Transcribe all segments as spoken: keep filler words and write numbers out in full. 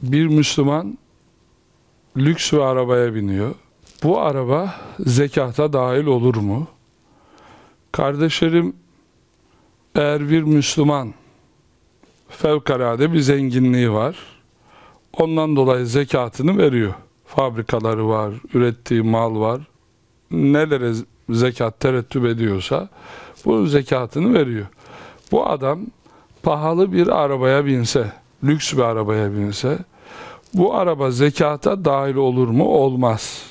Bir Müslüman lüks bir arabaya biniyor. Bu araba zekata dahil olur mu? Kardeşlerim, eğer bir Müslüman fevkalade bir zenginliği var, ondan dolayı zekatını veriyor. Fabrikaları var, ürettiği mal var. Nelere zekat terettüp ediyorsa bu zekatını veriyor. Bu adam pahalı bir arabaya binse, lüks bir arabaya binse, bu araba zekata dahil olur mu? Olmaz.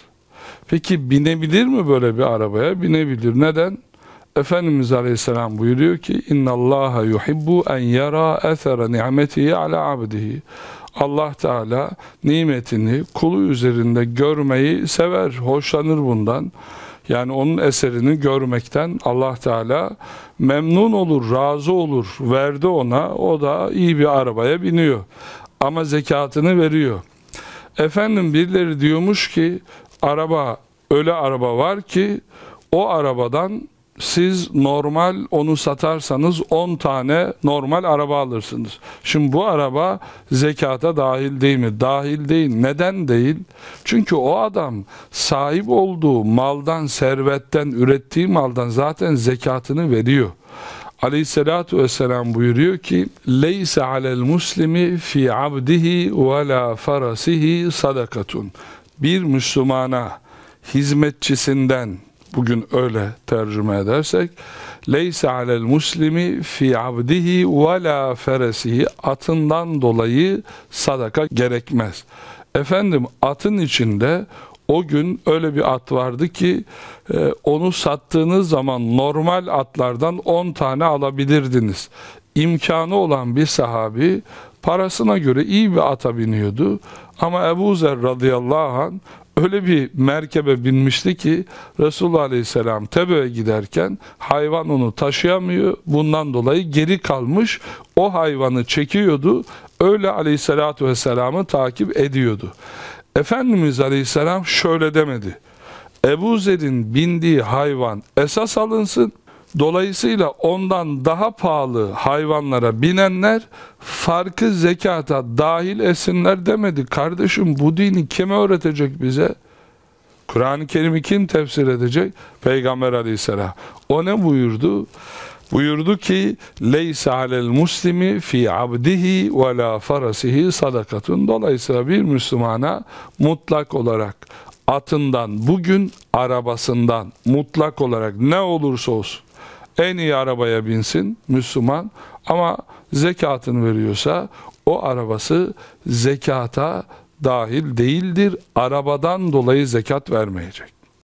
Peki binebilir mi böyle bir arabaya? Binebilir. Neden? Efendimiz Aleyhisselam buyuruyor ki اِنَّ اللّٰهَ يُحِبُّ اَنْ يَرَى اَثَرَ نِعْمَتِهِ عَلَى عَبْدِهِ Allah Teala nimetini kulu üzerinde görmeyi sever, hoşlanır bundan. Yani onun eserini görmekten Allah Teala memnun olur, razı olur. Verdi ona, o da iyi bir arabaya biniyor. Ama zekatını veriyor. Efendim birileri diyormuş ki, araba, öyle araba var ki, o arabadan siz normal onu satarsanız on tane normal araba alırsınız. Şimdi bu araba zekata dahil değil mi? Dahil değil. Neden değil? Çünkü o adam sahip olduğu maldan, servetten, ürettiği maldan zaten zekatını veriyor. Aleyhissalatu vesselam buyuruyor ki leyse alel muslimi fi abdihi ve la farasihi sadakatun. Bir Müslümana hizmetçisinden, bugün öyle tercüme edersek, leyse alel muslimi fi abdihi ve la farasihi, atından dolayı sadaka gerekmez. Efendim atın içinde o gün öyle bir at vardı ki e, onu sattığınız zaman normal atlardan on tane alabilirdiniz. İmkanı olan bir sahabi parasına göre iyi bir ata biniyordu. Ama Ebu Zer radıyallahu anh öyle bir merkebe binmişti ki Resulullah Aleyhisselam Tebe'ye giderken hayvan onu taşıyamıyor. Bundan dolayı geri kalmış, o hayvanı çekiyordu. Öyle Aleyhisselatü Vesselam'ı takip ediyordu. Efendimiz Aleyhisselam şöyle demedi: Ebu Zer'in bindiği hayvan esas alınsın, dolayısıyla ondan daha pahalı hayvanlara binenler farkı zekata dahil etsinler demedi. Kardeşim, bu dini kim öğretecek bize? Kur'an-ı Kerim'i kim tefsir edecek? Peygamber Aleyhisselam. O ne buyurdu? Buyurdu ki leysa alel muslimi fi abdihi ve la farasihi sadakatun. Dolayısıyla bir Müslümana mutlak olarak atından, bugün arabasından, mutlak olarak ne olursa olsun en iyi arabaya binsin Müslüman, ama zekatını veriyorsa o arabası zekata dahil değildir. Arabadan dolayı zekat vermeyecek.